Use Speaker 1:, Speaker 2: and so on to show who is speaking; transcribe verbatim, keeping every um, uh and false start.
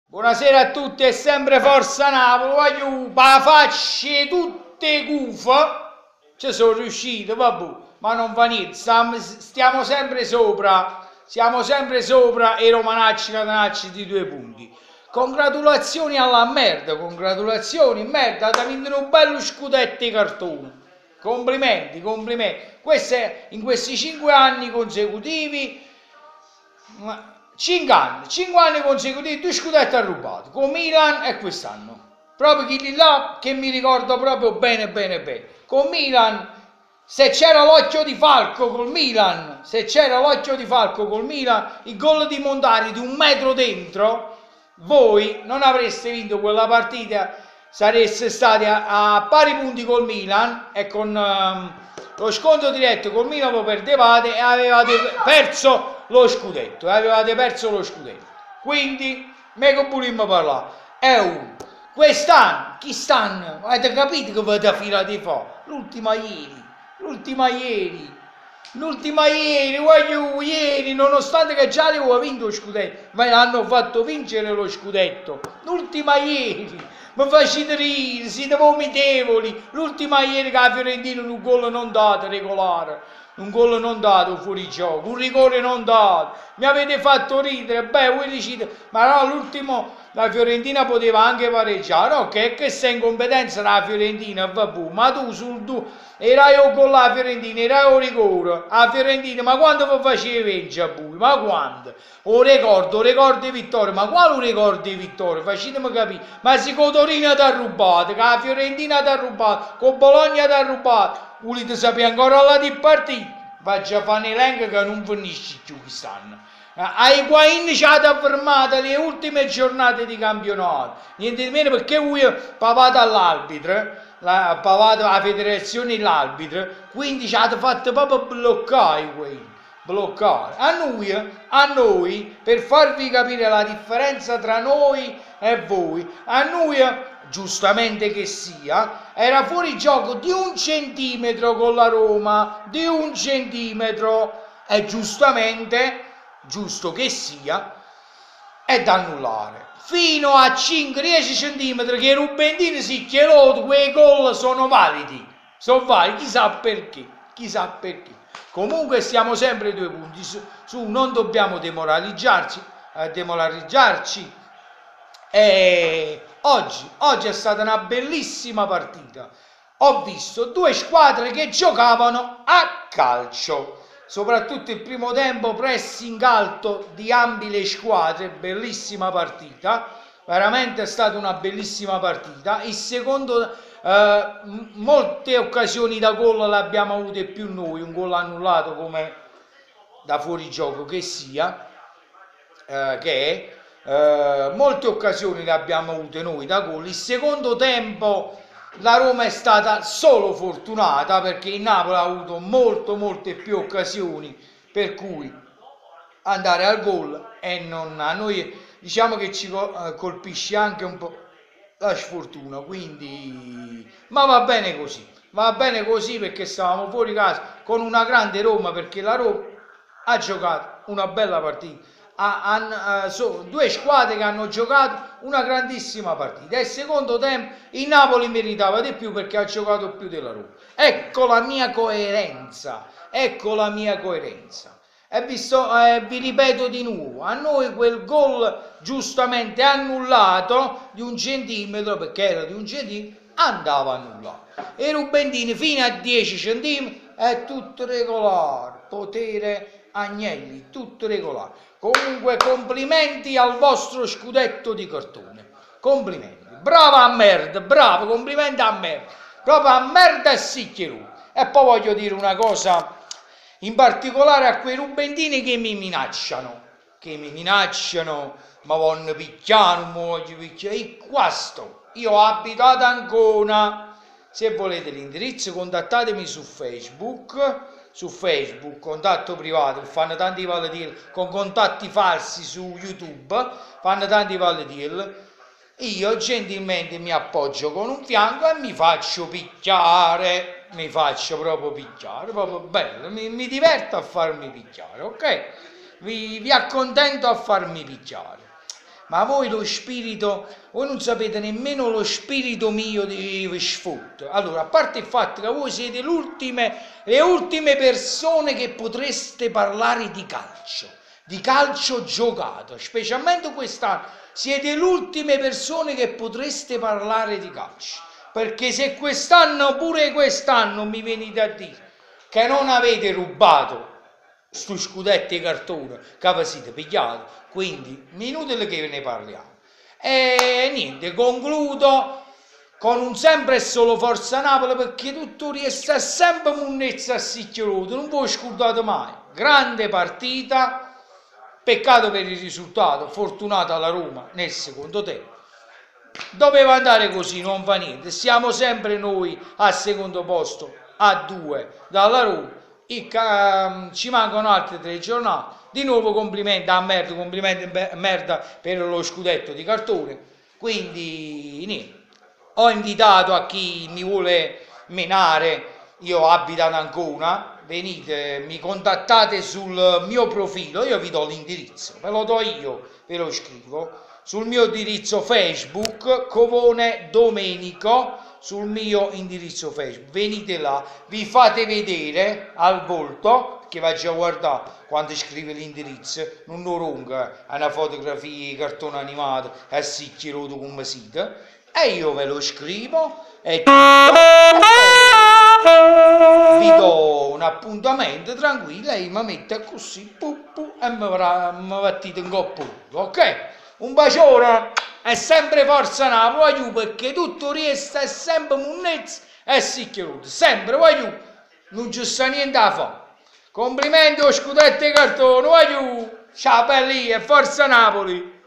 Speaker 1: Buonasera a tutti e sempre Forza Napoli, voglio pa facce tutte cufe, ci sono riuscito, vabbè, ma non fa niente, stiamo, stiamo sempre sopra, siamo sempre sopra e romanacci catenacci di due punti. Congratulazioni alla merda, congratulazioni, merda, da vincere un bello scudetto di cartone. Complimenti, complimenti. Queste, in questi cinque anni consecutivi, cinque anni, cinque anni consecutivi, due scudetti ha rubato, con Milan e quest'anno. Proprio quelli là che mi ricordo proprio bene, bene, bene. Con Milan, se c'era l'occhio di falco col Milan, se c'era l'occhio di falco col Milan, il gol di Montari di un metro dentro, voi non avreste vinto quella partita, sareste stati a, a pari punti col Milan e con um, lo sconto diretto col Milan lo perdevate e avevate perso lo scudetto, e avevate perso lo scudetto. Quindi, me che volimmo parlare? È uno. Quest'anno, chi stanno? Avete capito che avete filato fuori? L'ultima ieri, l'ultima ieri. L'ultima ieri, voglio ieri, nonostante che già avevo vinto lo scudetto, ma hanno fatto vincere lo scudetto. L'ultima ieri, mi facete ridere, siete vomitevoli. L'ultima ieri che la Fiorentina un gol non dato regolare, un gol non dato fuori gioco, un rigore non dato. Mi avete fatto ridere, beh, voi dicete, ma no, l'ultimo la Fiorentina poteva anche pareggiare, ok, che sei in competenza la Fiorentina, vabbè, ma tu sul tu erai o con la Fiorentina, erai o rigore, a Fiorentina, ma quando vi facevi vincere a voi, ma quando? O ricordo, o ricordo di vittoria, ma quale ricordo di vittoria? Facetemi capire, ma se con Torino ti ha rubato, che la Fiorentina ti ha rubato, con Bologna ti ha rubato, volete sapere ancora la di partita? Faccia a fare un elenco che non finisce più quest'anno. A Higuain ci ha fermato le ultime giornate di campionato, niente di meno perché voi pavate all'arbitro, la, pavate alla federazione l'arbitro, quindi ci ha fatto proprio bloccare Higuain, bloccare. A noi, a noi, per farvi capire la differenza tra noi e voi, a noi, giustamente che sia, era fuori gioco di un centimetro con la Roma, di un centimetro, e giustamente, giusto che sia, è da annullare. Fino a cinque dieci centimetri che i Rubentini si chiedono, quei gol sono validi, sono validi, chissà perché, chissà perché. Comunque stiamo sempre due punti su, su non dobbiamo demoralizzarci, eh, demoralizzarci. E oggi, oggi è stata una bellissima partita. Ho visto due squadre che giocavano a calcio. Soprattutto il primo tempo, pressing alto di ambi le squadre, bellissima partita, veramente è stata una bellissima partita. Il secondo, eh, molte occasioni da gol le abbiamo avute più noi, un gol annullato come da fuorigioco che sia, eh, che è, eh, molte occasioni le abbiamo avute noi da gol. Il secondo tempo la Roma è stata solo fortunata perché il Napoli ha avuto molto molte più occasioni per cui andare al gol, e non a noi diciamo che ci colpisce anche un po' la sfortuna, quindi ma va bene così, va bene così perché stavamo fuori casa con una grande Roma, perché la Roma ha giocato una bella partita. Ha, uh, so, due squadre che hanno giocato una grandissima partita e il secondo tempo il Napoli meritava di più perché ha giocato più della Roma. Ecco la mia coerenza, ecco la mia coerenza. E visto, eh, vi ripeto di nuovo, a noi quel gol giustamente annullato di un centimetro, perché era di un centimetro, andava annullato. E i Rubentini fino a dieci centimetri è tutto regolare, potere Agnelli, tutto regolare. Comunque complimenti al vostro scudetto di cartone, complimenti, bravo a merda, bravo, complimenti a merda, proprio a merda e sicchierù. E poi voglio dire una cosa in particolare a quei Rubentini che mi minacciano, che mi minacciano, ma vogliono picchiare, non voglio picchiare, e qua sto, io abito ad Ancona, se volete l'indirizzo contattatemi su Facebook, su Facebook, contatto privato, fanno tanti valediel con contatti falsi su YouTube, fanno tanti valediel. Io gentilmente mi appoggio con un fianco e mi faccio picchiare, mi faccio proprio picchiare, proprio bello, mi, mi diverto a farmi picchiare, ok? Vi, vi accontento a farmi picchiare. ma voi lo spirito, voi non sapete nemmeno lo spirito mio di sfotto. Allora, a parte il fatto che voi siete l'ultime, le ultime persone che potreste parlare di calcio, di calcio giocato, specialmente quest'anno, siete le ultime persone che potreste parlare di calcio, perché se quest'anno, pure quest'anno, mi venite a dire che non avete rubato stu scudetti di cartone che vi siete pigliati, quindi inutile che ve ne parliamo. E niente, concludo con un sempre e solo Forza Napoli, perché tutto riesce sempre munnezza a sicchioluto, non voi scordate mai. Grande partita, peccato per il risultato, fortunata la Roma nel secondo tempo. Doveva andare così, non fa niente, siamo sempre noi al secondo posto, a due dalla Roma, e, ci mancano altre tre giornate. Di nuovo complimenti a merda, complimenti a merda per lo scudetto di cartone. Quindi niente, ho invitato a chi mi vuole menare, io abito ad Ancona, venite, mi contattate sul mio profilo, io vi do l'indirizzo, ve lo do io, ve lo scrivo, sul mio indirizzo Facebook, Covone Domenico, sul mio indirizzo Facebook, venite là, vi fate vedere al volto, che vai a guardare quando scrive l'indirizzo, non lo lunga, è una fotografia, cartone animato, è sicchiroto come siete, e io ve lo scrivo e vi do un appuntamento tranquillo e mi mette così, pu, pu, e mi battite in coppa, ok? Un bacione, è sempre Forza Napoli, voglio, perché tutto riesce, è sempre munnezza e sicchiroto, sempre, voglio, non ci sta niente da fare. Complimenti allo scudetto di cartone, voglio, ciao belli, e Forza Napoli!